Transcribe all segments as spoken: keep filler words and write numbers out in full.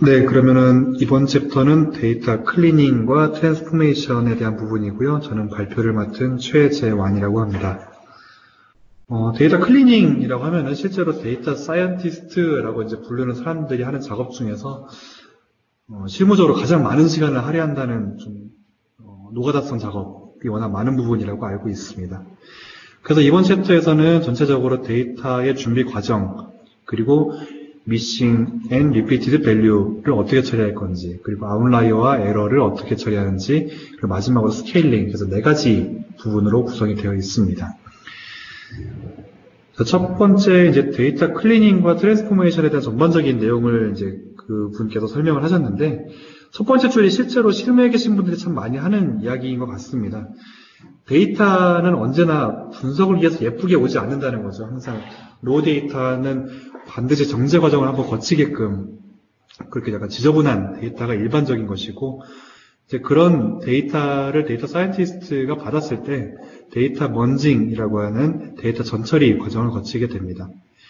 네, 그러면은 이번 챕터는 데이터 클리닝과 트랜스포메이션에 대한 부분이고요. 저는 발표를 맡은 최재완이라고 합니다. 어, 데이터 클리닝이라고 하면은 실제로 데이터 사이언티스트라고 이제 부르는 사람들이 하는 작업 중에서 어, 실무적으로 가장 많은 시간을 할애한다는 좀 어, 노가다성 작업이 워낙 많은 부분이라고 알고 있습니다. 그래서 이번 챕터에서는 전체적으로 데이터의 준비 과정, 그리고 미싱 앤 리피티드 밸류를 어떻게 처리할 건지, 그리고 아웃라이어와 에러를 어떻게 처리하는지, 그리고 마지막으로 스케일링, 그래서 네 가지 부분으로 구성이 되어 있습니다. 첫 번째 이제 데이터 클리닝과 트랜스포메이션에 대한 전반적인 내용을 이제 그 분께서 설명을 하셨는데, 첫 번째 줄이 실제로 실무에 계신 분들이 참 많이 하는 이야기인 것 같습니다. 데이터는 언제나 분석을 위해서 예쁘게 오지 않는다는 거죠. 항상 로 데이터는 반드시 정제 과정을 한번 거치게끔 그렇게 약간 지저분한 데이터가 일반적인 것이고, 이제 그런 데이터를 데이터 사이언티스트가 받았을 때 데이터 먼징이라고 하는 데이터 전처리 과정을 거치게 됩니다.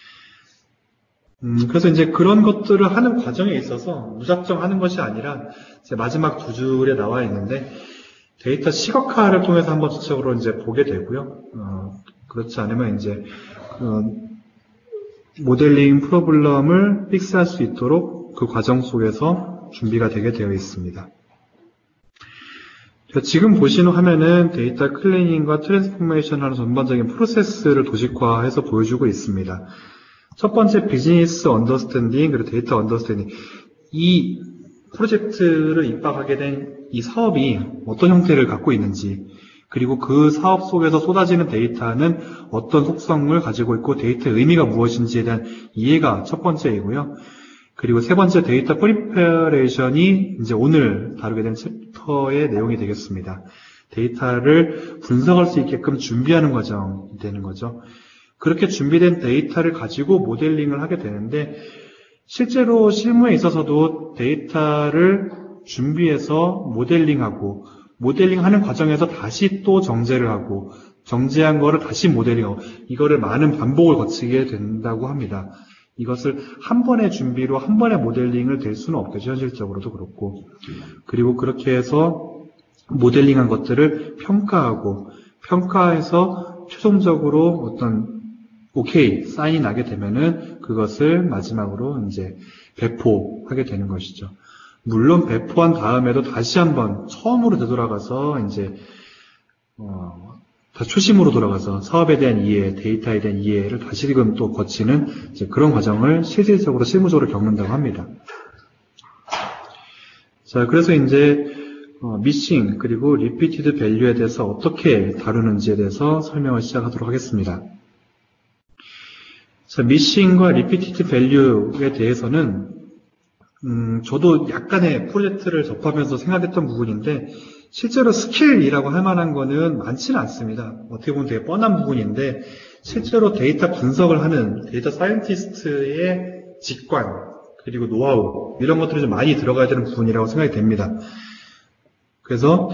음, 그래서 이제 그런 것들을 하는 과정에 있어서 무작정 하는 것이 아니라 제 마지막 두 줄에 나와 있는데, 데이터 시각화를 통해서 한번 전체적으로 이제 보게 되고요. 어, 그렇지 않으면 이제 어, 모델링 프로블럼을 픽스할 수 있도록 그 과정 속에서 준비가 되게 되어 있습니다. 지금 보시는 화면은 데이터 클리닝과 트랜스포메이션 하는 전반적인 프로세스를 도식화해서 보여주고 있습니다. 첫 번째 비즈니스 언더스탠딩, 그리고 데이터 언더스탠딩. 이 프로젝트를 입학하게 된 이 사업이 어떤 형태를 갖고 있는지, 그리고 그 사업 속에서 쏟아지는 데이터는 어떤 속성을 가지고 있고 데이터의 의미가 무엇인지에 대한 이해가 첫 번째이고요. 그리고 세 번째 데이터 프리퍼레이션이 이제 오늘 다루게 된 챕터의 내용이 되겠습니다. 데이터를 분석할 수 있게끔 준비하는 과정이 되는 거죠. 그렇게 준비된 데이터를 가지고 모델링을 하게 되는데, 실제로 실무에 있어서도 데이터를 준비해서 모델링하고, 모델링하는 과정에서 다시 또 정제를 하고, 정제한 거를 다시 모델링하고, 이거를 많은 반복을 거치게 된다고 합니다. 이것을 한 번의 준비로 한 번의 모델링을 될 수는 없겠죠. 현실적으로도 그렇고. 그리고 그렇게 해서 모델링한 것들을 평가하고, 평가해서 최종적으로 어떤 오케이, 사인이 나게 되면은 그것을 마지막으로 이제 배포하게 되는 것이죠. 물론 배포한 다음에도 다시 한번 처음으로 되돌아가서 이제 어, 다시 초심으로 돌아가서 사업에 대한 이해, 데이터에 대한 이해를 다시금 또 거치는 이제 그런 과정을 실질적으로 실무적으로 겪는다고 합니다. 자, 그래서 이제 어, 미싱 그리고 리피티드 밸류에 대해서 어떻게 다루는지에 대해서 설명을 시작하도록 하겠습니다. 자, 미싱과 리피티드 밸류에 대해서는 음, 저도 약간의 프로젝트를 접하면서 생각했던 부분인데, 실제로 스킬이라고 할 만한 거는 많지는 않습니다. 어떻게 보면 되게 뻔한 부분인데, 실제로 데이터 분석을 하는 데이터 사이언티스트의 직관, 그리고 노하우, 이런 것들이 좀 많이 들어가야 되는 부분이라고 생각이 됩니다. 그래서,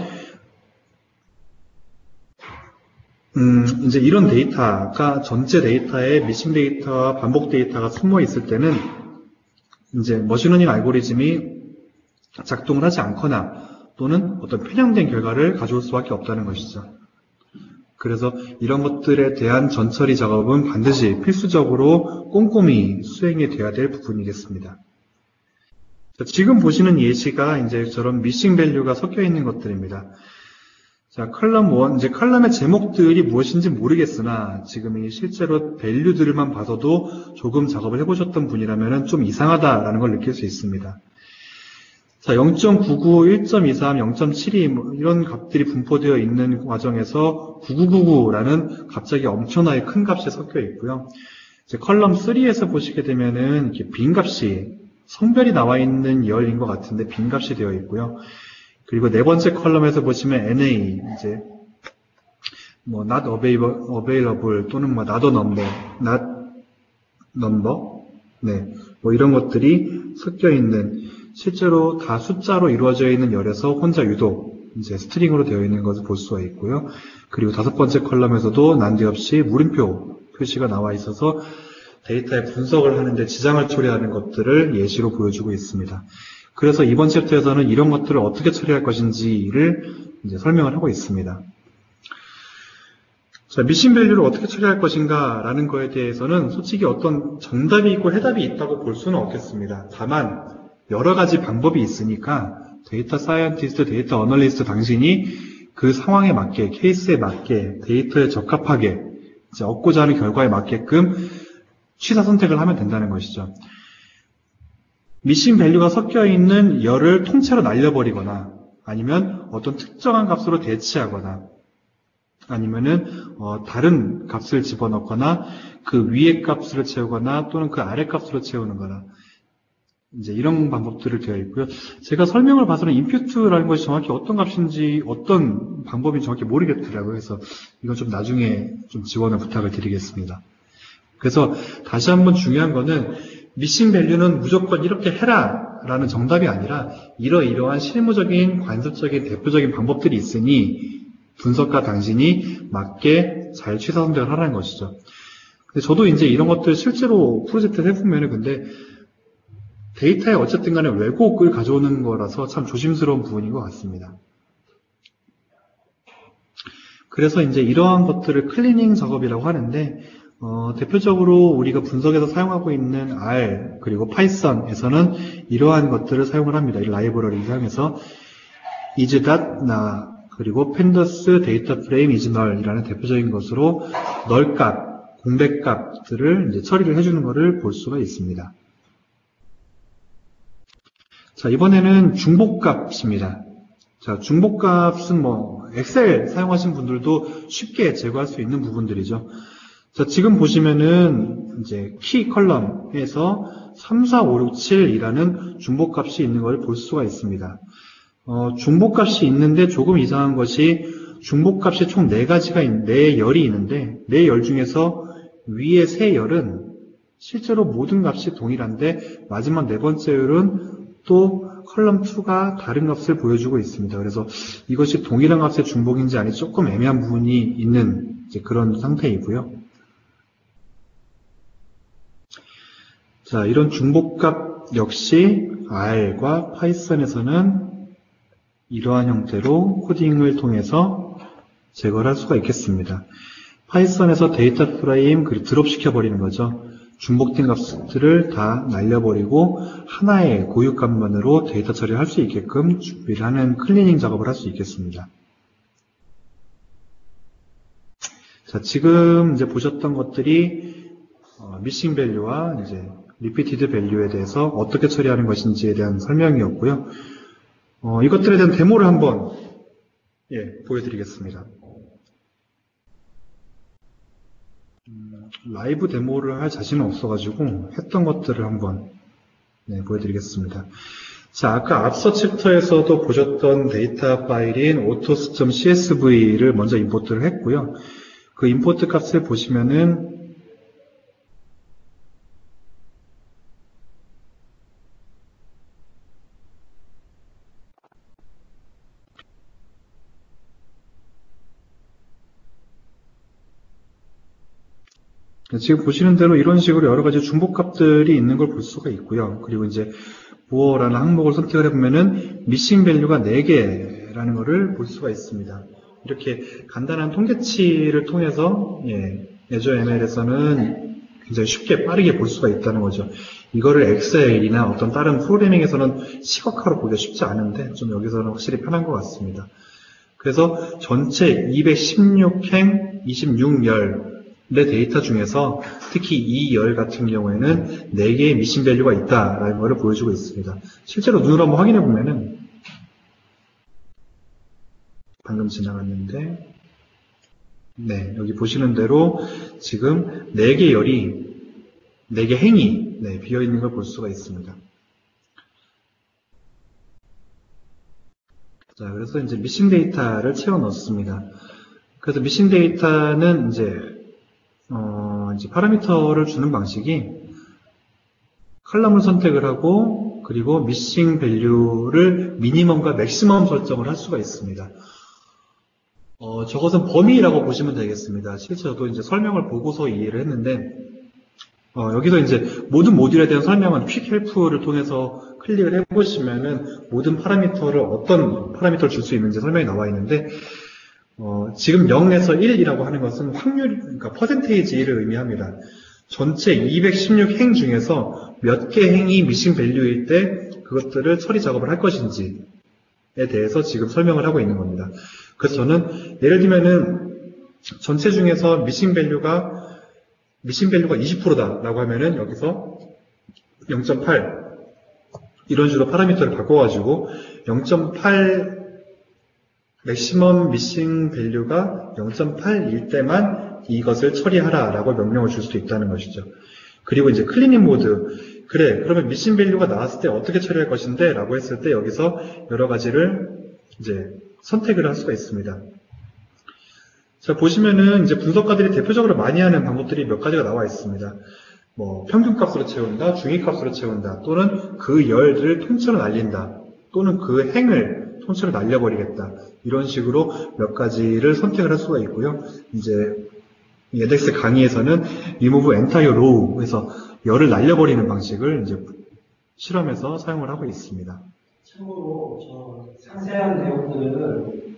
음, 이제 이런 데이터가 전체 데이터에 미싱 데이터와 반복 데이터가 숨어 있을 때는 이제 머신러닝 알고리즘이 작동을 하지 않거나 또는 어떤 편향된 결과를 가져올 수밖에 없다는 것이죠. 그래서 이런 것들에 대한 전처리 작업은 반드시 필수적으로 꼼꼼히 수행이 돼야 될 부분이겠습니다. 지금 보시는 예시가 이제 저런 미싱 밸류가 섞여 있는 것들입니다. 자, 컬럼 일, 이제 컬럼의 제목들이 무엇인지 모르겠으나 지금 이 실제로 밸류들만 봐서도 조금 작업을 해보셨던 분이라면 좀 이상하다라는 걸 느낄 수 있습니다. 자, 영 점 구구, 일 점 이삼, 영 점 칠이 뭐 이런 값들이 분포되어 있는 과정에서 구구구구라는 갑자기 엄청나게 큰 값이 섞여 있고요. 이제 컬럼 삼에서 보시게 되면은 이렇게 빈 값이 성별이 나와 있는 열인 것 같은데 빈 값이 되어 있고요. 그리고 네 번째 컬럼에서 보시면 엔에이, 이제, 뭐, not available, 또는 뭐, not a number, not number, 네, 뭐, 이런 것들이 섞여 있는, 실제로 다 숫자로 이루어져 있는 열에서 혼자 유독, 이제 스트링으로 되어 있는 것을 볼 수가 있고요. 그리고 다섯 번째 컬럼에서도 난데없이 물음표 표시가 나와 있어서, 데이터의 분석을 하는데 지장을 초래하는 것들을 예시로 보여주고 있습니다. 그래서 이번 챕터에서는 이런 것들을 어떻게 처리할 것인지를 이제 설명을 하고 있습니다. 자, 미싱 밸류를 어떻게 처리할 것인가 라는 거에 대해서는 솔직히 어떤 정답이 있고 해답이 있다고 볼 수는 없겠습니다. 다만 여러 가지 방법이 있으니까 데이터 사이언티스트, 데이터 어널리스트 당신이 그 상황에 맞게, 케이스에 맞게, 데이터에 적합하게 이제 얻고자 하는 결과에 맞게끔 취사 선택을 하면 된다는 것이죠. 미싱 밸류가 섞여 있는 열을 통째로 날려버리거나 아니면 어떤 특정한 값으로 대치하거나 아니면은 어, 다른 값을 집어넣거나 그 위의 값으로 채우거나 또는 그 아래 값으로 채우는 거나 이제 이런 방법들을 되어 있고요. 제가 설명을 봐서는 임퓨트라는 것이 정확히 어떤 값인지 어떤 방법인지 정확히 모르겠더라고요. 그래서 이건 좀 나중에 좀 지원을 부탁을 드리겠습니다. 그래서 다시 한번 중요한 거는 미싱 밸류는 무조건 이렇게 해라 라는 정답이 아니라 이러이러한 실무적인 관습적인 대표적인 방법들이 있으니 분석가 당신이 맞게 잘 취사 선택을 하라는 것이죠. 근데 저도 이제 이런 것들 실제로 프로젝트를 해보면은 근데 데이터에 어쨌든 간에 왜곡을 가져오는 거라서 참 조심스러운 부분인 것 같습니다. 그래서 이제 이러한 것들을 클리닝 작업이라고 하는데 어, 대표적으로 우리가 분석에서 사용하고 있는 R 그리고 파이썬에서는 이러한 것들을 사용을 합니다. 이 라이브러리를 사용해서 is.na 그리고 pandas 데이터 프레임 is null이라는 대표적인 것으로 널값, 공백값들을 이제 처리를 해주는 것을 볼 수가 있습니다. 자, 이번에는 중복값입니다. 자, 중복값은 뭐 엑셀 사용하신 분들도 쉽게 제거할 수 있는 부분들이죠. 자, 지금 보시면은 이제 키 컬럼에서 삼, 사, 오, 육, 칠이라는 중복값이 있는 걸 볼 수가 있습니다. 어, 중복값이 있는데 조금 이상한 것이 중복값이 총 네 가지가 있, 네 열이 있는데 네 열 중에서 위에 세 열은 실제로 모든 값이 동일한데 마지막 네 번째 열은 또 컬럼 이가 다른 값을 보여주고 있습니다. 그래서 이것이 동일한 값의 중복인지 아니 조금 애매한 부분이 있는 이제 그런 상태이고요. 자, 이런 중복값 역시 R과 파이썬에서는 이러한 형태로 코딩을 통해서 제거를 할 수가 있겠습니다. 파이썬에서 데이터 프레임 그리고 드롭 시켜버리는 거죠. 중복된 값들을 다 날려버리고 하나의 고유값만으로 데이터 처리를 할 수 있게끔 준비를 하는 클리닝 작업을 할 수 있겠습니다. 자, 지금 이제 보셨던 것들이 어, 미싱 밸류와 이제 리피티드 밸류에 대해서 어떻게 처리하는 것인지에 대한 설명이었고요. 어, 이것들에 대한 데모를 한번 예, 보여드리겠습니다. 음, 라이브 데모를 할 자신은 없어가지고 했던 것들을 한번 네, 보여드리겠습니다. 자, 아까 앞서 챕터에서도 보셨던 데이터 파일인 autos.csv를 먼저 임포트를 했고요. 그 임포트 값을 보시면은 지금 보시는 대로 이런 식으로 여러 가지 중복값들이 있는 걸 볼 수가 있고요. 그리고 이제 무어라는 항목을 선택을 해보면은 미싱 밸류가 네 개라는 것을 볼 수가 있습니다. 이렇게 간단한 통계치를 통해서 예, 애저 엠엘에서는 굉장히 쉽게 빠르게 볼 수가 있다는 거죠. 이거를 엑셀이나 어떤 다른 프로그래밍에서는 시각화로 보기가 쉽지 않은데 좀 여기서는 확실히 편한 것 같습니다. 그래서 전체 이백십육 행 이십육 열 내 데이터 중에서 특히 이 열 같은 경우에는 네 개의 미싱 밸류가 있다라는 것을 보여주고 있습니다. 실제로 눈으로 한번 확인해 보면은 방금 지나갔는데 네, 여기 보시는 대로 지금 네 개 열이 네 개 행이 네, 비어 있는 걸 볼 수가 있습니다. 자, 그래서 이제 미싱 데이터를 채워 넣습니다. 그래서 미싱 데이터는 이제 어, 이제 파라미터를 주는 방식이 컬럼을 선택을 하고 그리고 미싱 밸류를 미니멈과 맥시멈 설정을 할 수가 있습니다. 어, 저것은 범위라고 보시면 되겠습니다. 실제 저도 이제 설명을 보고서 이해를 했는데 어, 여기서 이제 모든 모듈에 대한 설명은 퀵 헬프를 통해서 클릭을 해보시면은 모든 파라미터를 어떤 파라미터를 줄 수 있는지 설명이 나와 있는데, 어, 지금 영에서 일이라고 하는 것은 확률, 그러니까 퍼센테이지 일을 의미합니다. 전체 이백십육 행 중에서 몇 개 행이 미싱 밸류일 때 그것들을 처리 작업을 할 것인지에 대해서 지금 설명을 하고 있는 겁니다. 그래서 저는 예를 들면은 전체 중에서 미싱 밸류가 미싱 밸류가 이십 퍼센트다라고 하면은 여기서 영 점 팔 이런 식으로 파라미터를 바꿔가지고 영 점 팔 맥시멈 미싱 밸류가 영 점 팔일 때만 이것을 처리하라라고 명령을 줄 수도 있다는 것이죠. 그리고 이제 클리닝 모드. 그래, 그러면 미싱 밸류가 나왔을 때 어떻게 처리할 것인데? 라고 했을 때 여기서 여러 가지를 이제 선택을 할 수가 있습니다. 자, 보시면은 이제 분석가들이 대표적으로 많이 하는 방법들이 몇 가지가 나와 있습니다. 뭐, 평균값으로 채운다, 중위값으로 채운다, 또는 그 열을 통째로 날린다, 또는 그 행을 통째로 날려버리겠다. 이런 식으로 몇 가지를 선택을 할 수가 있고요. 이제, 에덱스 강의에서는 remove entire row에서 열을 날려버리는 방식을 이제 실험에서 사용을 하고 있습니다. 참고로 저 상세한 내용들은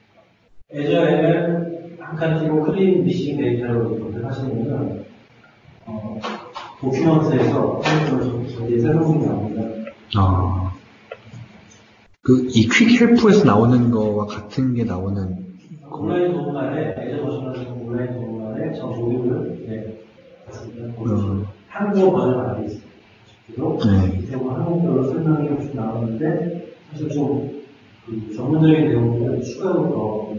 애저에는 한 칸 띄고 클린 미싱 데이터로 검색하시면 어, 도큐먼트에서 저기 설명이 나옵니다. 아, 그 이 퀵 헬프에서 나오는 거와 같은 게 나오는 온라인 도구만에 애저 버전하는 온라인 도구만에 저 모듈을 네, 봤습니다. 음. 한국어 버전 안에 있습니다. 네. 대부분 한국어로 설명이 좀 나오는데 사실 좀 그 전문적인 내용들은 추가로 더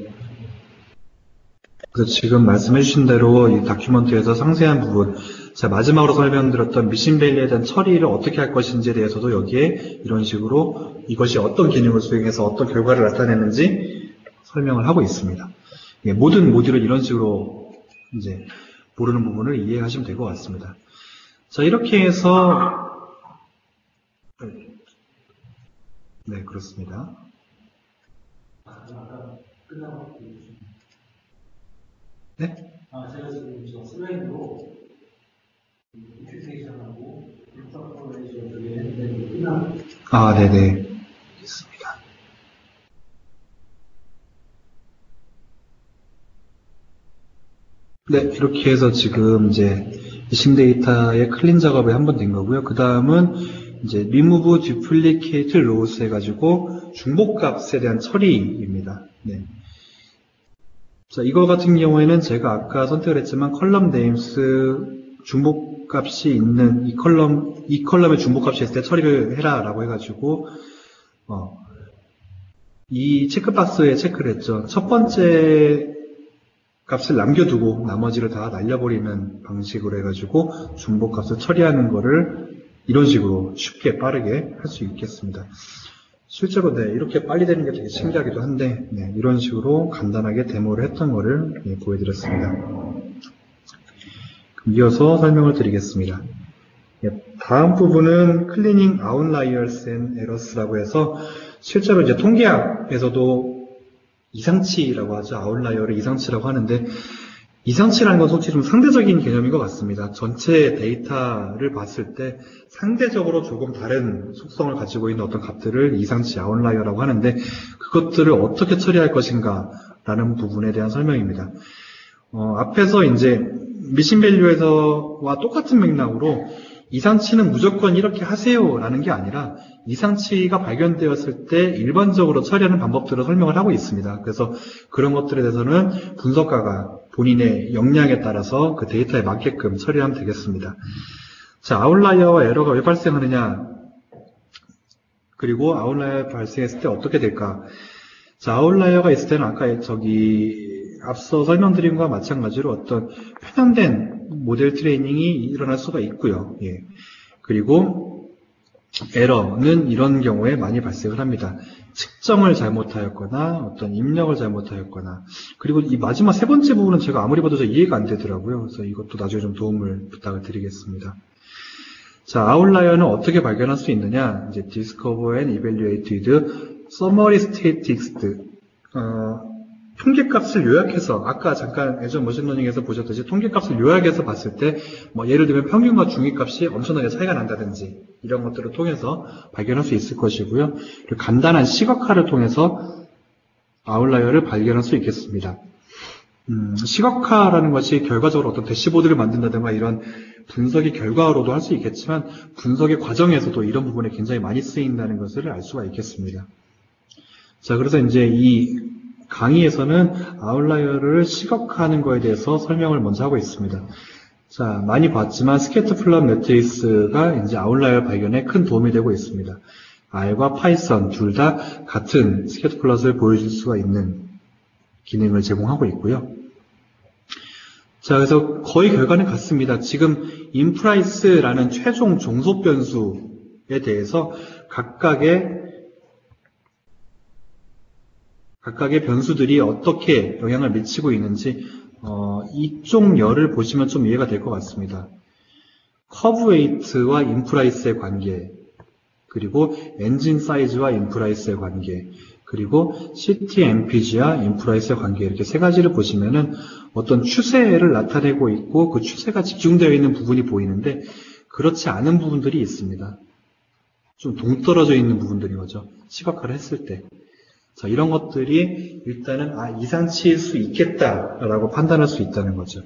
그래서 지금 말씀해주신 대로 이 다큐멘터리에서 상세한 부분, 제가 마지막으로 설명드렸던 미싱 밸류에 대한 처리를 어떻게 할 것인지에 대해서도 여기에 이런 식으로 이것이 어떤 기능을 수행해서 어떤 결과를 나타내는지 설명을 하고 있습니다. 예, 모든 모듈을 이런 식으로 이제 모르는 부분을 이해하시면 될 것 같습니다. 자, 이렇게 해서 네, 그렇습니다. 아까 끝나고 네? 아, 제가 지금 저 슬라이드로 인큐테이션하고 인터포레이션 저기 했는데 끝나 아, 네네. 있습니다. 네, 이렇게 해서 지금 이제 미싱 데이터의 클린 작업이 한 번 된 거고요. 그 다음은 이제 remove duplicate rows 해가지고 중복값에 대한 처리입니다. 네. 자, 이거 같은 경우에는 제가 아까 선택을 했지만 컬럼 네임스 중복값이 있는 이 컬럼, 이 컬럼에 중복값이 있을 때 처리를 해라 라고 해가지고 어, 이 체크박스에 체크를 했죠. 첫 번째 값을 남겨두고 나머지를 다 날려버리는 방식으로 해가지고 중복값을 처리하는 거를 이런 식으로 쉽게 빠르게 할 수 있겠습니다. 실제로 네, 이렇게 빨리 되는 게 되게 신기하기도 한데 네, 이런 식으로 간단하게 데모를 했던 거를 네, 보여드렸습니다. 이어서 설명을 드리겠습니다. 네, 다음 부분은 Cleaning Outliers and Errors라고 해서 실제로 이제 통계학에서도 이상치라고 하죠. 아웃라이어를 이상치라고 하는데 이상치라는 건 솔직히 좀 상대적인 개념인 것 같습니다. 전체 데이터를 봤을 때 상대적으로 조금 다른 속성을 가지고 있는 어떤 값들을 이상치 아웃라이어라고 하는데 그것들을 어떻게 처리할 것인가 라는 부분에 대한 설명입니다. 어, 앞에서 이제 미싱 밸류에서와 똑같은 맥락으로 이상치는 무조건 이렇게 하세요 라는 게 아니라 이상치가 발견되었을 때 일반적으로 처리하는 방법들을 설명을 하고 있습니다. 그래서 그런 것들에 대해서는 분석가가 본인의 역량에 따라서 그 데이터에 맞게끔 처리하면 되겠습니다. 자, 아웃라이어와 에러가 왜 발생하느냐, 그리고 아웃라이어 발생했을 때 어떻게 될까. 자, 아웃라이어가 있을 때는 아까 저기 앞서 설명드린 것과 마찬가지로 어떤 편향된 모델 트레이닝이 일어날 수가 있고요. 예. 그리고 에러는 이런 경우에 많이 발생을 합니다. 측정을 잘못하였거나 어떤 입력을 잘못하였거나, 그리고 이 마지막 세 번째 부분은 제가 아무리 봐도 이해가 안 되더라고요. 그래서 이것도 나중에 좀 도움을 부탁을 드리겠습니다. 자, 아웃라이어는 어떻게 발견할 수 있느냐? 이제 discover and evaluated summary statistics, 어, 통계값을 요약해서, 아까 잠깐 애저 머신러닝에서 보셨듯이 통계값을 요약해서 봤을 때, 뭐 예를 들면 평균과 중위값이 엄청나게 차이가 난다든지, 이런 것들을 통해서 발견할 수 있을 것이고요. 그리고 간단한 시각화를 통해서 아웃라이어를 발견할 수 있겠습니다. 음, 시각화라는 것이 결과적으로 어떤 대시보드를 만든다든가 이런 분석의 결과로도 할 수 있겠지만, 분석의 과정에서도 이런 부분에 굉장히 많이 쓰인다는 것을 알 수가 있겠습니다. 자, 그래서 이제 이 강의에서는 아웃라이어를 시각화하는 것에 대해서 설명을 먼저 하고 있습니다. 자, 많이 봤지만 스캐터플롯 매트리스가 이제 아웃라이어 발견에 큰 도움이 되고 있습니다. R과 파이썬 둘 다 같은 스캐터플롯을 보여줄 수가 있는 기능을 제공하고 있고요. 자, 그래서 거의 결과는 같습니다. 지금 인프라이스라는 최종 종속 변수에 대해서 각각의 각각의 변수들이 어떻게 영향을 미치고 있는지 어, 이쪽 열을 보시면 좀 이해가 될 것 같습니다. 커브 웨이트와 인프라이스의 관계, 그리고 엔진 사이즈와 인프라이스의 관계, 그리고 씨티엠피지와 인프라이스의 관계, 이렇게 세 가지를 보시면은 어떤 추세를 나타내고 있고 그 추세가 집중되어 있는 부분이 보이는데 그렇지 않은 부분들이 있습니다. 좀 동떨어져 있는 부분들이 거죠. 시각화를 했을 때. 자, 이런 것들이 일단은 아, 이상치일 수 있겠다라고 판단할 수 있다는 거죠.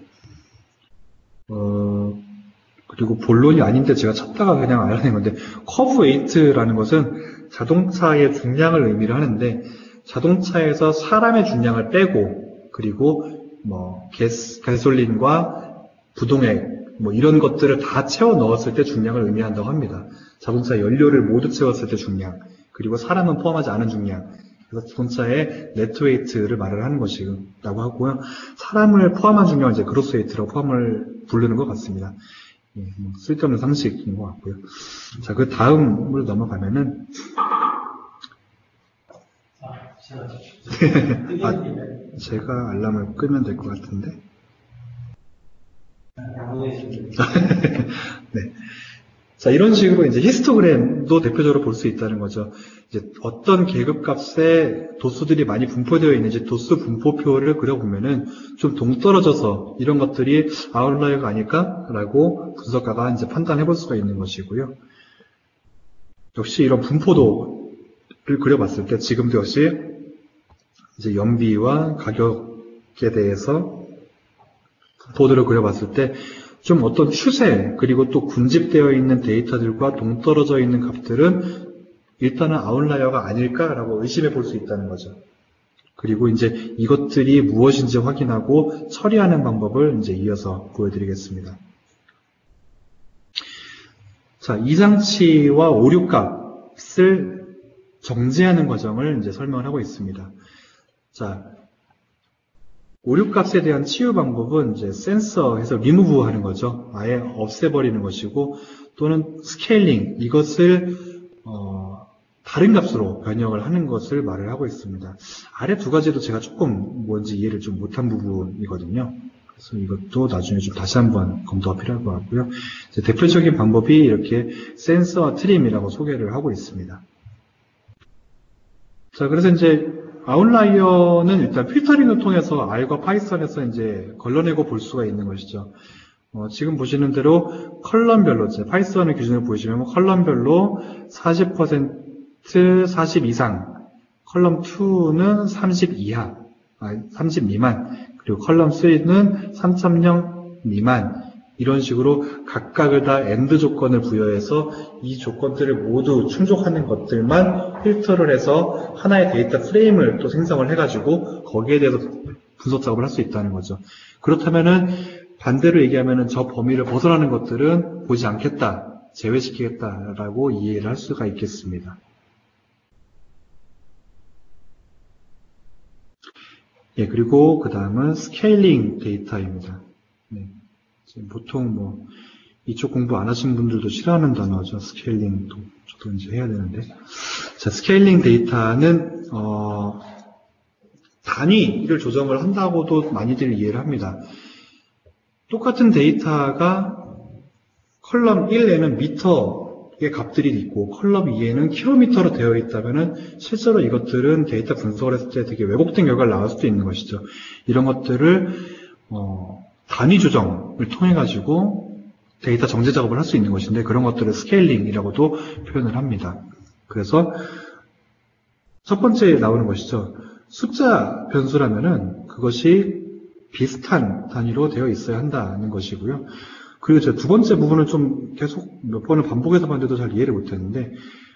어, 그리고 본론이 아닌데 제가 찾다가 그냥 알아낸 건데, 커브 웨이트라는 것은 자동차의 중량을 의미를 하는데, 자동차에서 사람의 중량을 빼고, 그리고 뭐 게스, 가솔린과 부동액 뭐 이런 것들을 다 채워 넣었을 때 중량을 의미한다고 합니다. 자동차 연료를 모두 채웠을 때 중량, 그리고 사람은 포함하지 않은 중량. 그래서 자동차의 네트웨이트를 말을 하는 것이라고 하고요. 사람을 포함한 중량을 이제 그로스웨이트라고 포함을 부르는 것 같습니다. 예, 뭐 쓸데없는 상식인 것 같고요. 자, 그 다음으로 넘어가면은 아, 제가 알람을 끄면 될 것 같은데. 네. 자, 이런 식으로 이제 히스토그램도 대표적으로 볼 수 있다는 거죠. 이제 어떤 계급값에 도수들이 많이 분포되어 있는지 도수 분포표를 그려보면은 좀 동떨어져서 이런 것들이 아웃라이어가 아닐까라고 분석가가 이제 판단해 볼 수가 있는 것이고요. 역시 이런 분포도를 그려봤을 때 지금도 역시 이제 연비와 가격에 대해서 분포도를 그려봤을 때 좀 어떤 추세, 그리고 또 군집되어 있는 데이터들과 동떨어져 있는 값들은 일단은 아웃라이어가 아닐까라고 의심해 볼 수 있다는 거죠. 그리고 이제 이것들이 무엇인지 확인하고 처리하는 방법을 이제 이어서 보여드리겠습니다. 자, 이상치와 오류값을 정지하는 과정을 이제 설명을 하고 있습니다. 자, 오류값에 대한 치유 방법은 이제 센서에서 리무브 하는 거죠. 아예 없애버리는 것이고, 또는 스케일링, 이것을 어, 다른 값으로 변형을 하는 것을 말을 하고 있습니다. 아래 두 가지도 제가 조금 뭔지 이해를 좀 못한 부분이거든요. 그래서 이것도 나중에 좀 다시 한번 검토가 필요할 것 같고요. 이제 대표적인 방법이 이렇게 센서와 트림이라고 소개를 하고 있습니다. 자, 그래서 이제 아웃라이어는 일단 필터링을 통해서 R과 파이썬에서 이제 걸러내고 볼 수가 있는 것이죠. 어, 지금 보시는 대로 컬럼별로, 이제 파이썬의 기준을 보시면 컬럼별로 사십 퍼센트 사십 이상, 컬럼 이는 삼십 이하, 아, 삼십 미만, 그리고 컬럼 삼는 삼 점 영 미만, 이런 식으로 각각을 다 엔드 조건을 부여해서 이 조건들을 모두 충족하는 것들만 필터를 해서 하나의 데이터 프레임을 또 생성을 해가지고 거기에 대해서 분석 작업을 할 수 있다는 거죠. 그렇다면은 반대로 얘기하면은 저 범위를 벗어나는 것들은 보지 않겠다, 제외시키겠다라고 이해를 할 수가 있겠습니다. 예, 그리고 그 다음은 스케일링 데이터입니다. 네. 보통 뭐 이쪽 공부 안 하신 분들도 싫어하는 단어죠. 스케일링도 저도 이제 해야 되는데. 자, 스케일링 데이터는 어, 단위를 조정을 한다고도 많이들 이해를 합니다. 똑같은 데이터가 컬럼 일에는 미터 값들이 있고 컬럼 이에는 킬로미터로 되어 있다면은 실제로 이것들은 데이터 분석을 했을 때 되게 왜곡된 결과가 나올 수도 있는 것이죠. 이런 것들을 어, 단위 조정을 통해 가지고 데이터 정제 작업을 할 수 있는 것인데 그런 것들을 스케일링이라고도 표현을 합니다. 그래서 첫 번째 나오는 것이죠. 숫자 변수라면은 그것이 비슷한 단위로 되어 있어야 한다는 것이고요. 그리고 제 두 번째 부분은 좀 계속 몇 번을 반복해서 봤는데도 잘 이해를 못했는데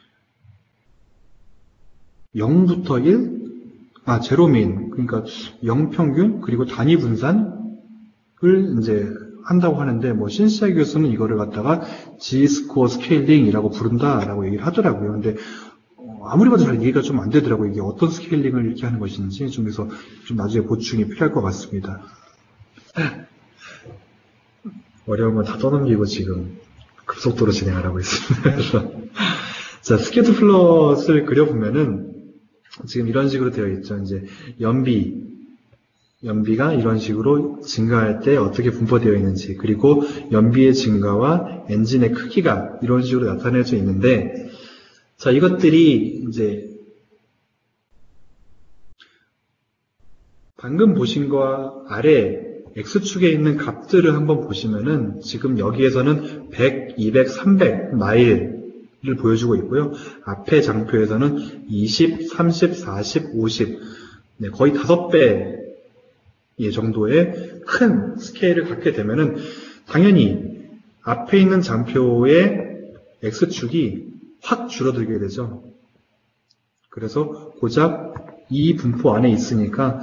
영부터 일, 아 제로민, 그러니까 영 평균 그리고 단위 분산을 이제 한다고 하는데 뭐 신시아 교수는 이거를 갖다가 G-스코어 스케일링이라고 부른다라고 얘기를 하더라고요. 근데 아무리 봐도 잘 이해가 좀 안 되더라고요. 이게 어떤 스케일링을 이렇게 하는 것인지 좀 그래서 좀 나중에 보충이 필요할 것 같습니다. 어려운 건 다 떠넘기고 지금 급속도로 진행을 하고 있습니다. 그래서 자, 스케트 플롯을 그려보면은 지금 이런 식으로 되어 있죠. 이제 연비, 연비가 이런 식으로 증가할 때 어떻게 분포되어 있는지, 그리고 연비의 증가와 엔진의 크기가 이런 식으로 나타내져 있는데, 자, 이것들이 이제 방금 보신 거와 아래 X축에 있는 값들을 한번 보시면은 지금 여기에서는 백, 이백, 삼백 마일을 보여주고 있고요. 앞에 장표에서는 이십, 삼십, 사십, 오십 네, 거의 다섯 배 정도의 큰 스케일을 갖게 되면은 당연히 앞에 있는 장표의 X축이 확 줄어들게 되죠. 그래서 고작 이 분포 안에 있으니까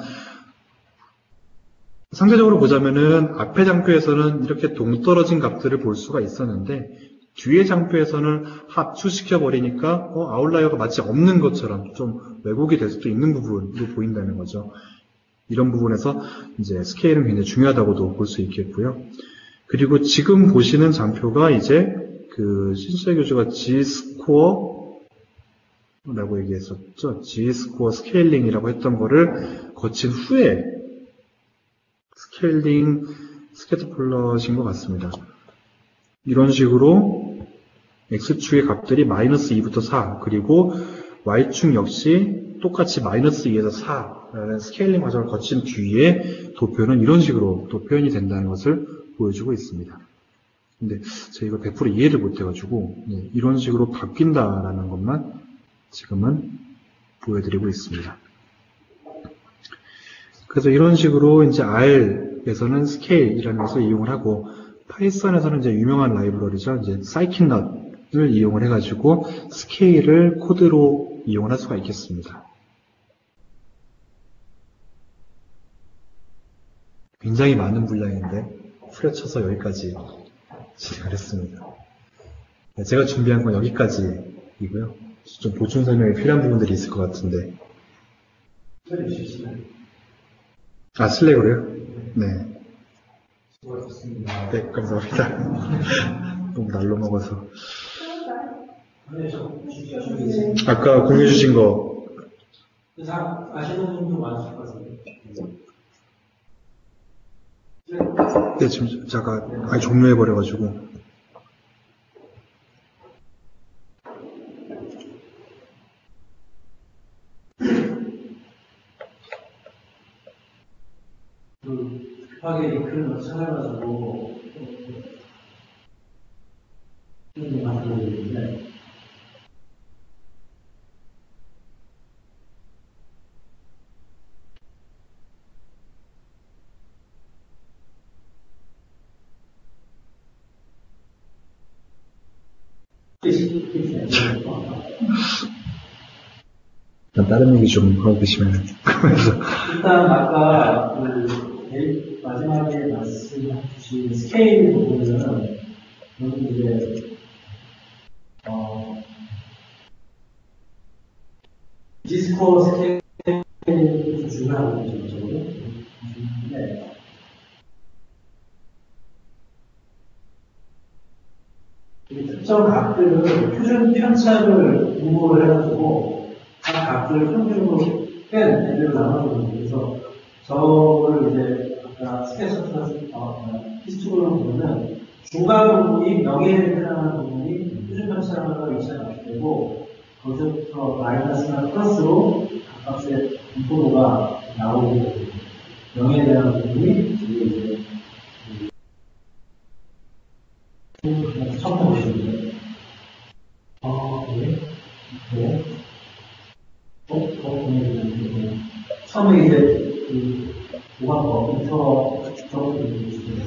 상대적으로 보자면은 앞에 장표에서는 이렇게 동떨어진 값들을 볼 수가 있었는데 뒤에 장표에서는 합주시켜 버리니까 어, 아웃라이어가 마치 없는 것처럼 좀 왜곡이 될 수도 있는 부분도 보인다는 거죠. 이런 부분에서 이제 스케일은 굉장히 중요하다고도 볼 수 있겠고요. 그리고 지금 보시는 장표가 이제 그 신수의 교수가 G-스코어 라고 얘기했었죠. G-스코어 스케일링이라고 했던 거를 거친 후에 스케일링 스케트 플롯인 것 같습니다. 이런 식으로 X축의 값들이 마이너스 이부터 사, 그리고 Y축 역시 똑같이 마이너스 이에서 사라는 스케일링 과정을 거친 뒤에 도표는 이런 식으로 또 표현이 된다는 것을 보여주고 있습니다. 근데 제가 이걸 백 퍼센트 이해를 못해가지고 이런 식으로 바뀐다라는 것만 지금은 보여드리고 있습니다. 그래서 이런 식으로 이제 R에서는 스케일이라는 것을 이용을 하고 파이썬에서는 이제 유명한 라이브러리죠. 이제 scikit-not을 이용을 해가지고 스케일을 코드로 이용을 할 수가 있겠습니다. 굉장히 많은 분량인데 후려쳐서 여기까지 진행을 했습니다. 제가 준비한 건 여기까지이고요. 좀 보충 설명이 필요한 부분들이 있을 것 같은데. 아, 슬랙으로요? 네. 네, 감사합니다. 너무 날로 먹어서. 아까 공유해 주신 거. 아시는 분도 많으실 것 같은데. 네, 지금 잠깐 아예 종료해버려가지고. 그, 급하게 이 글을 찾아가지고, 좀 만들고 있는데, 다른 얘기 좀 하고 계시면. 일단 아까 그 제일 마지막에 말씀해 주신 스케일 부분은 여기 이제 어 디스코 스케일이 중요한 거죠. 네. 특정 값들은 표준 편차를 분모를 해가지고 각 값들을 평균으로 뺀 애들을 나눠주는 그래서 저를 이제 아까 스케치처럼 히스토그램 보면은 중간 부분이 명예를 표현하는 부분이 표준 편차가 위치가 되고, 거기서부터 마이너스나 플러스로 각각의 분포도가 나오게 됩니다. 영에 대한 부분이 이제 이제 처음 보시는데, 아, 네, 네, 어, 어, 네, 처음에 이제 그 보관법 인터 적어드리겠습니다.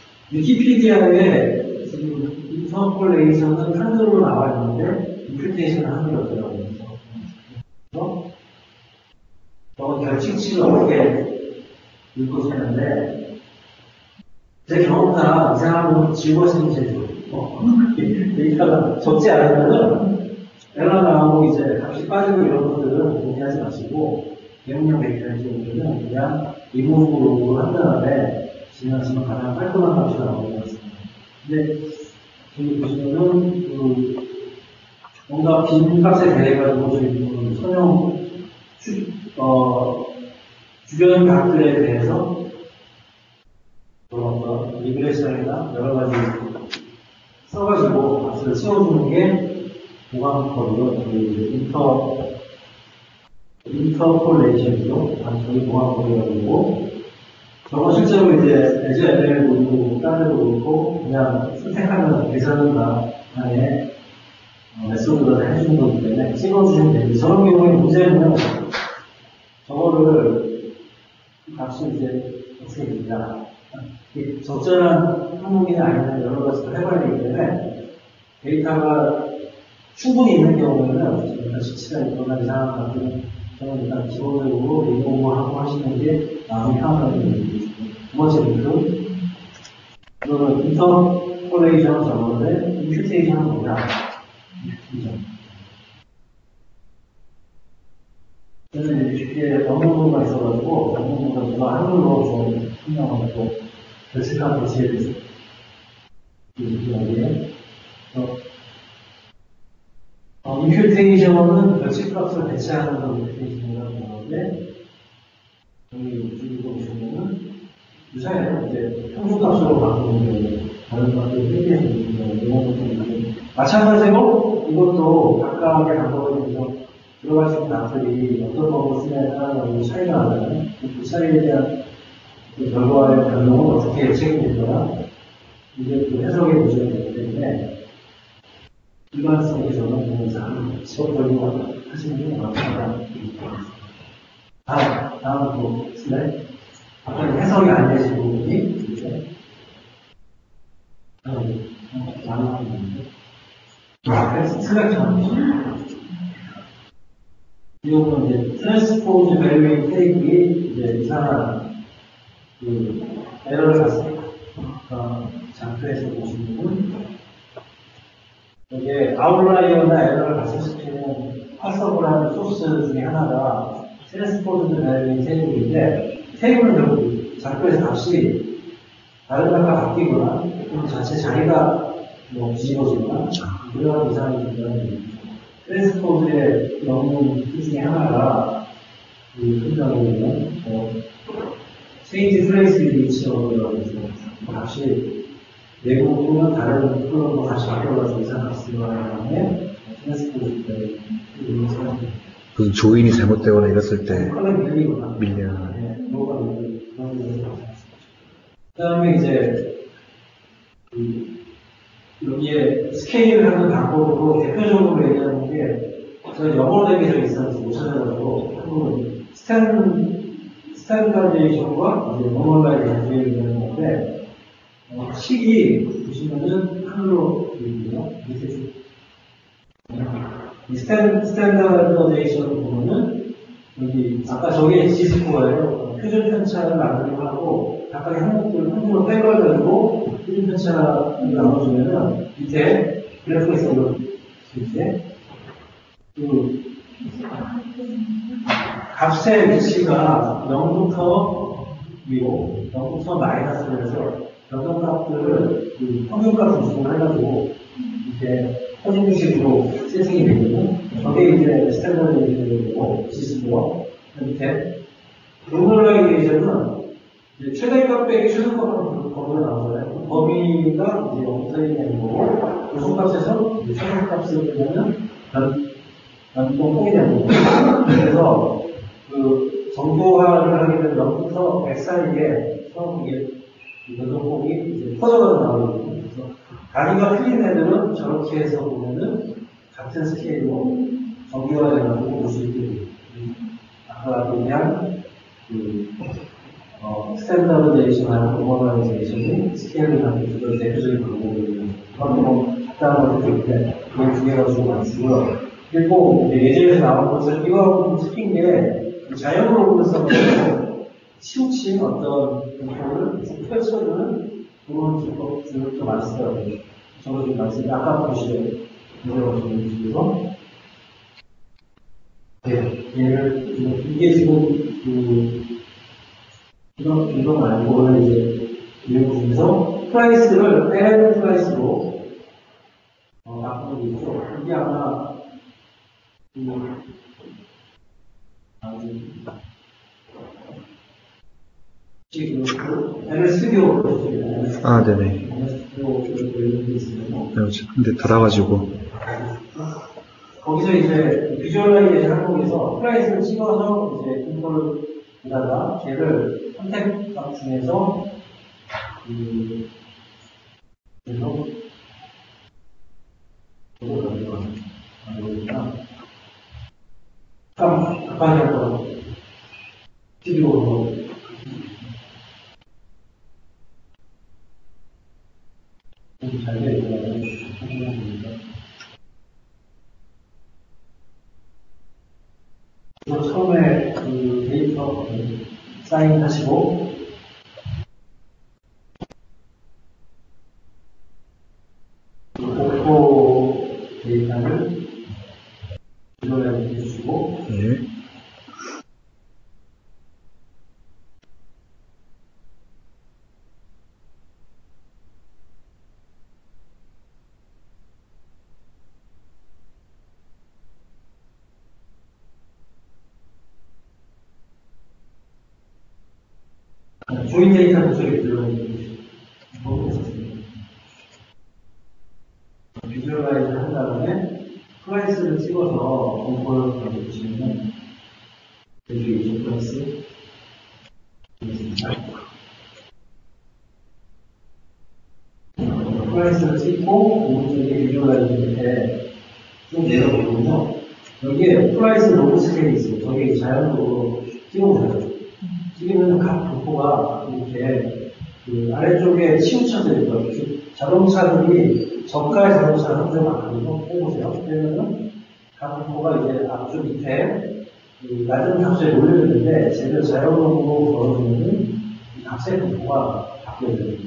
위키피디아에 지금 인터폴레이션은 한글로 나와 있는데 인퓨테이션은 한글이 없더라고요. 그래서 저 결칙치를 어떻게 읽으시는데 제 경험상 이상하면 지워지는 제도 데이터가 적지 않으면은 에러 나오고 이제 값이 빠지고 이런 것들은 고민하지 마시고 대용량 데이터의 경우는 그냥 리모브로 한 다음에 지나치면 가장 깔끔한 값이 나오는 것 같습니다. 근데 지금 보시면은 그 뭔가 빈 값에 대해 가지고 지금 선형 주, 어, 주변 값들에 대해서 어떤 리그레션이나 여러 가지 써가지고 값을 채워주는 게 보관법이고 인터 인터폴레이션이죠. 저희 보관법이라고 그러고 저거 실제로 이제 에즈 엠엘도 그렇고 딴데도 그렇고 그냥 선택하면 계산과 안에 메소드를 해주는 거기 때문에 찍어주시면 됩니다. 저런 경우에 문제는 저거를 값이 이제 어떻게 됩니다. 적절한 항목이나 아니면 여러 가지를 해봐야 되기 때문에 데이터가 충분히 있는 경우에는 일단 지치가 있거나 이상한 값들은 저는 일단 기본적으로 리모브하고 하시는 게 마음이 편하다는 얘기입니다. 두 번째 링크 그거는 인터폴레이션을 적었는데 임퓨테이션은 뭐냐? 임퓨테이션 저는 이제 쉽게 영문부가 있어가지고 영문부가 누가 한글로 좀 설명하고 결실한 도시에 대해서 여기에 어, 임퓨테이션은 결실값을 배치하는 걸 임퓨테이션이라고 하는데 여기 이쪽으로 보시면은 유사해요. 이제 평균값으로 바꾸는 경우 다른 값을 회계해주는 경우 이런 것들이 있는데 마찬가지로 이것도 각각의 방법에 대해서 들어갈 수 있는 값들이 어떤 방법을 쓰냐에 따라서 차이가 나잖아요. 그 차이에 대한 그 결과의 변동은 어떻게 예측이 되거나 이제 그 해석의 문제가 되기 때문에 일반성에서는 공사는 지역별로 하시는 게 맞습니다. 다음, 다음 또 슬라이드. 아까 해석이 안 되신 부분이 이제 나눠 있는데 그래서 슬라이드 이 경우는 이제 트랜스포즈 밸류잉 테이블이 이제 이상한 그 에러를 갔을 때 어, 장표에서 보시면은 여기에 아웃라이어나 에러를 발생시키는 활성을 하는 소스 중에 하나가 트랜스포즈 밸류잉 테이블인데 테이블은 결국 장표에서 값이 다른 값과 바뀌거나 또는 자체 자리가 뭐 뒤집어지거나 그런 이상이 있다는 트랜스포즈의 영문 뜻 중에 하나가 그 흔적에는 뭐 체인지 프레이스 리치라고 해서 값이 내부 또는 다른 프로그램으로 다시 바꿔가지고 이상 값을 들어가는 다음에 트랜스포즈의 무슨 조인이 잘못되거나 이랬을 때 컬러가 밀리거나 밀리거나 네, 뭐가 밀리고 그런 게 있어요. 그 다음에 이제 그 여기에 스케일을 하는 방법으로 대표적으로 얘기하는 게 제가 영어로 되게 있어서 못 찾아가지고 한국은 스탠, 스탠다이제이션과 이제 노멀라이제이션 얘기하는 건데 어, 식이 보시면은 한글로 되어있고요. 밑에 이 스탠, 스탠다이제이션 보면은 여기 아까 저게 지스코어예요. 표준 편차를 나누기로 하고 각각의 항목들을 한글로 빼가지고 표준 편차를 나눠주면은 밑에 그래프가 있어요. 밑에 그 값의 위치가 영부터 위로 영부터 마이너스로 해서 변동값들을 그 평균값 기준으로 해가지고 이렇게 퍼진식으로 세팅이 되거든요. 저게 이제 스탠더드이고 지수고 밑에 노멀라이제이션은 최대값 빼기 최소값으로 범위가 나오잖아요. 그 범위가 이제 영부터 있는 거고 조성값에서 최종값을 보면은 변, 변동폭이 되는 거예요. 그래서 그 정도화를 하게 되면 영부터 백 사이에 처음 이게 변동폭이 이제 퍼져가지고 나오거든요. 그래서 다리가 틀린 애들은 저렇게 해서 보면은 같은 스케일로 정교화돼가지고 볼 수 있게 돼요. 아까 얘기한 그 어, 스탠다드데이션하고 노멀라이제이션이 스케일링하는 그런 대표적인 방법이에요. 그건 뭐 간단한 것도 있는데 그게 두 개가 좀 많고요. 그리고 예제에서 나온 것처럼 이거 특인 게 자연으로 분석을 치우친 어떤 공포를 좀 펼쳐주는 그런 기법들도 많이 쓰더라고요. 저도 좀 많이 쓰는데 아까 보시면 이거 좀 주셔서 네, 얘를 이게 지금 그 이거, 이거 말고는 이제, 내용 중에서 프라이스를 엘엘 프라이스로, 어, 바꾸는 게 있죠. 이게 아마, 그, 지금, 엘엘 스튜디오 보셨습니다. 아, 네네. 엘엘 스튜디오 이런 게 있어요. 네, 근데 들어가지고. 거기서 이제, 비주얼라이제이션 항목에서 프라이스를 찍어서 이제, 인포를 보다가, 걔를 선택값 중에서, 그, 그래서, 이거 어디가, 아, 여기가, 참, 가까이 할 거, 스튜디오로, 좀 잘 되어 있더라고요. 그래서 처음에 그 데이터 사인 하시고, 목표 데이터를 비교해 주시고, 네. 조인 데이터 구조에 들어있는 부분이 비주얼라이즈 한 다음에 플라이스를 찍어서 공포를 가져주시면 여기 이제 플러스 플라이스를 찍고 오른쪽에 비주얼라이즈 밑에 쭉 내려보면요. 여기에 플라이스 로그 스케일이 있어요. 저게 자연적으로 찍어보세요. 지금은 각 분포가 이렇게 그 아래쪽에 치우쳐져 있고요. 자동차들이 저가 자동차 현재 많거든요. 해보세요. 그러면은 각 분포가 이제 앞쪽 밑에 그 낮은 값에 올려있는데 제대로 자연으로 걸어주면은 이 값의 분포가 바뀌어져요.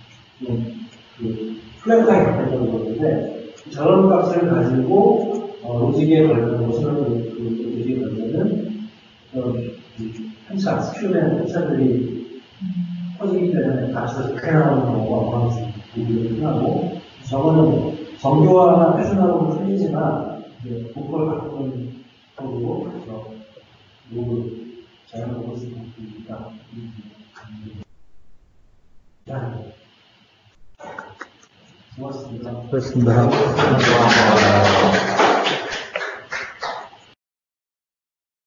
그 플랫하게 바뀌어져 있는데 저런 값을 가지고 어, 로직에 걸리는 것을 그 로직에 걸리는 그런 한차, 스큐된 한차들이 퍼지기 때문에 값을 크게 나오는 경우가 많습니다. 하고 저거는 정교화나 패션하고는 틀리지만 복걸 바꾸는 쪽으로 그래서 로그 자연 로그 쓰는 것입니다. 수고하셨습니다. 그렇습니다.